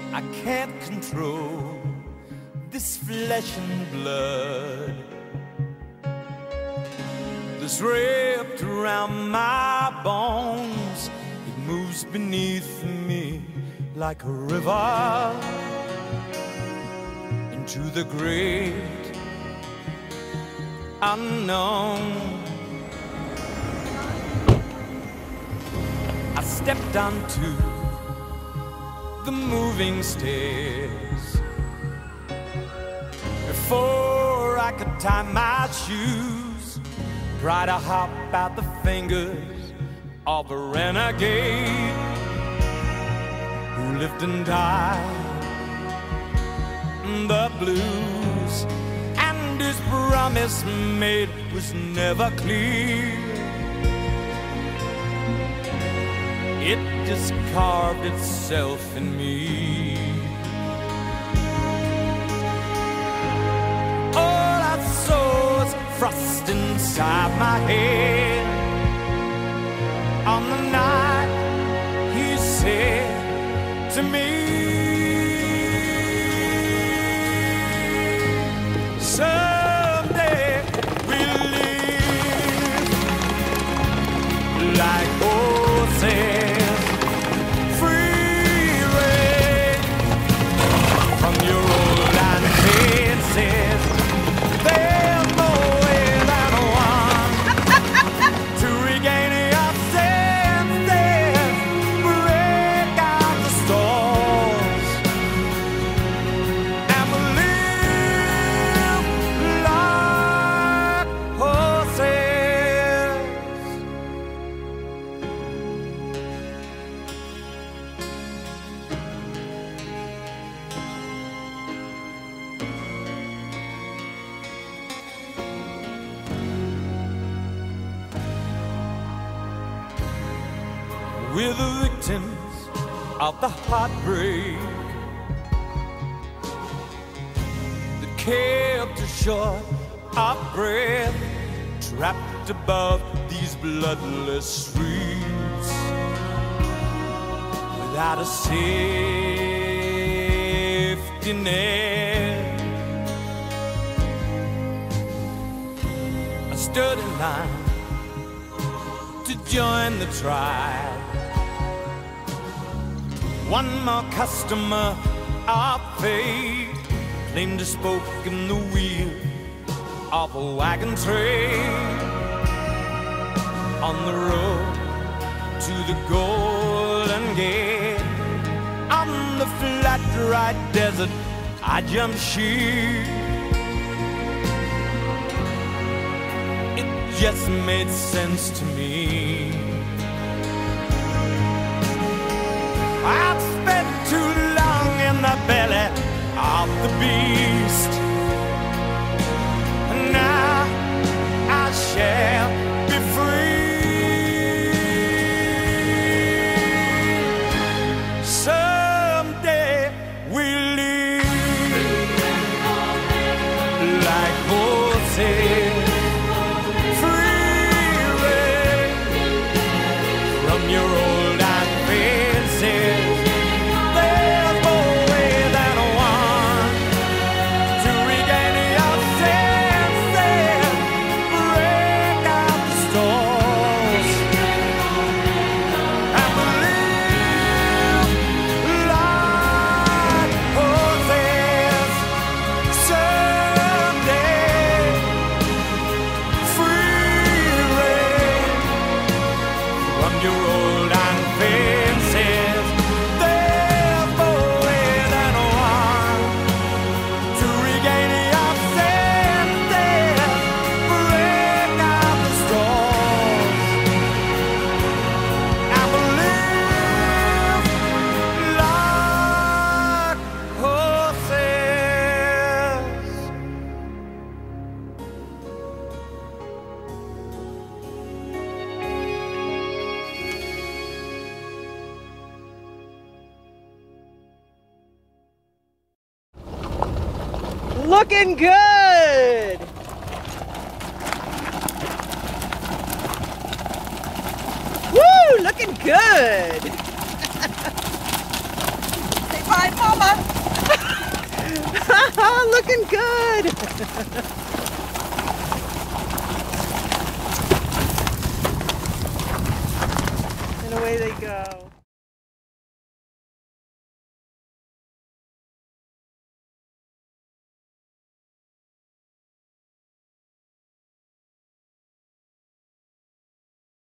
I can't control this flesh and blood that's wrapped around my bones. It moves beneath me like a river into the great unknown. I stepped onto the moving stairs before I could tie my shoes. Try to hop out the fingers of a renegade who lived and died in the blues, and his promise made was never clear. It just carved itself in me. All I saw was frost inside my head on the night he said to me, someday we'll live like horses. We're the victims of the heartbreak that kept us short of breath, trapped above these bloodless streets without a safety net. I stood in line to join the tribe. One more customer of fate claimed to spoke in the wheel of a wagon train on the road to the Golden Gate. On the flat, dry desert, I jumped ship. It just made sense to me. I've spent too long in the belly of the beast, and now I shall be free. Someday we'll live like horses, free range from your old iron fences. Looking good! Woo! Looking good! Hi, Mama. Looking good.